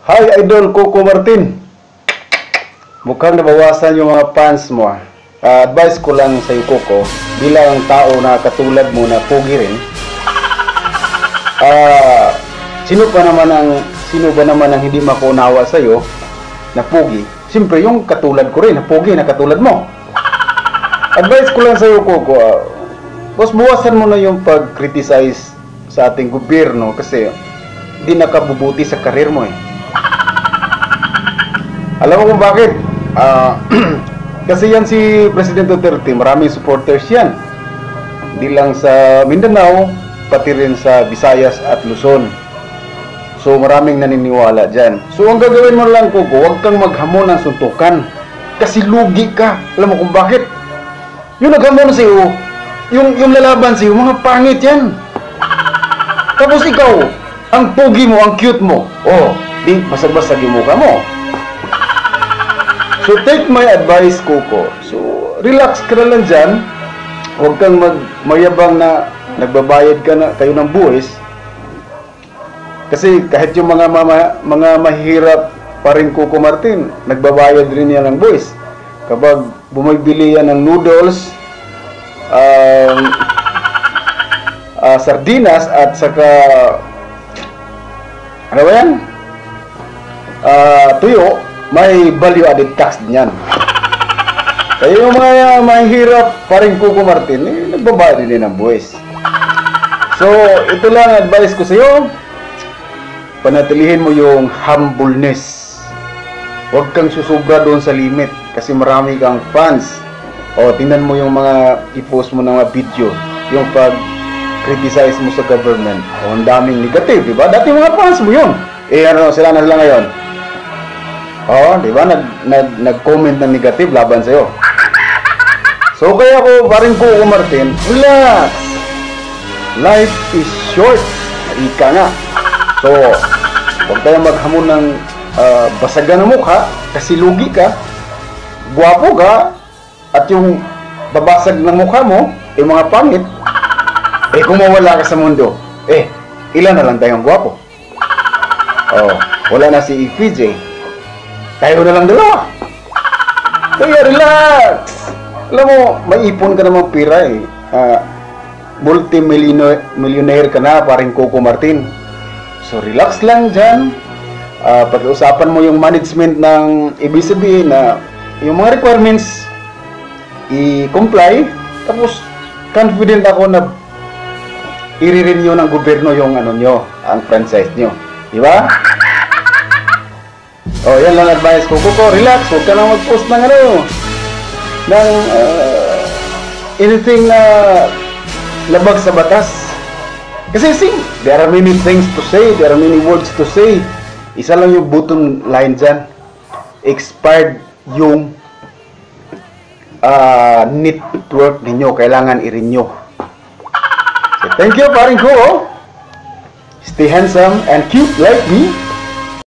Hi Idol Coco Martin. Mukhang nabawasan yung mga fans mo. Advice ko lang sa iyo Coco, bilang tao na katulad mo na pogi rin. Sino ba naman ang hindi makunawa sa iyo na pogi? Siyempre yung katulad ko rin na pogi na katulad mo. Advice ko lang sa iyo Coco, mas buwasan mo na yung pag-criticize sa ating gobyerno kasi hindi nakabubuti sa karir mo eh. Alam mo kung bakit? Kasi yan si President Duterte, maraming supporters yan. Hindi lang sa Mindanao, pati rin sa Visayas at Luzon. So maraming naniniwala dyan. So ang gagawin mo lang Coco, huwag kang maghamon ng suntukan. Kasi lugi ka. Alam mo kung bakit? Yung naghamon sa'yo, yung lalaban sa'yo, mga pangit yan. Tapos ikaw, ang pogi mo, ang cute mo. Oh, di basag-basag yung mukha mo. So take my advice Coco. So relax ka na lang dyan. Huwag kang mayabang na nagbabayad kayo ng buwis. Kasi kahit yung mga mahihirap pa rin Coco Martin, nagbabayad rin yan ng buwis. Kapag bumibili yan ng noodles, sardinas at saka ano ba yan? Tuyo, may value added tax din yan. Kaya yung mga mahirap pa rin Coco Martin, nagbabayad din ng buwis. So, ito lang advice ko sa iyo. Panatilihin mo yung humbleness. Huwag kang susubra doon sa limit kasi marami kang fans. O, tingnan mo yung mga i-post mo ng mga video, yung pag-criticize mo sa government. O, ang daming negative, di ba? Dati mga fans mo yun. Ano, sila na sila ngayon. Oh, di ba? Nag-comment ng negative laban sa'yo. So, kaya ko, parin Coco Martin, relax. Life is short. Ika nga. So, huwag tayong maghamon ng basagan ng mukha kasi lugi ka, guwapo ka, at yung babasag ng mukha mo, mga pangit, kung mawala ka sa mundo, ilan na lang tayong guwapo. Oh, wala na si EPJ. Tayo na lang dalawa. Kaya relax. Alam mo, may ipon ka namang pira eh. Multi-millionaire ka na, paring Coco Martin. So relax lang dyan. Pag-usapan mo yung management ng ibig na yung mga requirements i-comply. Tapos confident ako na i-renew ng gobyerno yung ano nyo, ang franchise nyo. Diba? Oh, yan lang advice ko. Coco, relax. Huwag ka na mag-post ng anything na labag sa batas. Kasi there are many things to say. There are many words to say. Isa lang yung bottom line dyan. Expired yung network ninyo. Kailangan i-renew. So, thank you, paring ko. Stay handsome and cute like me.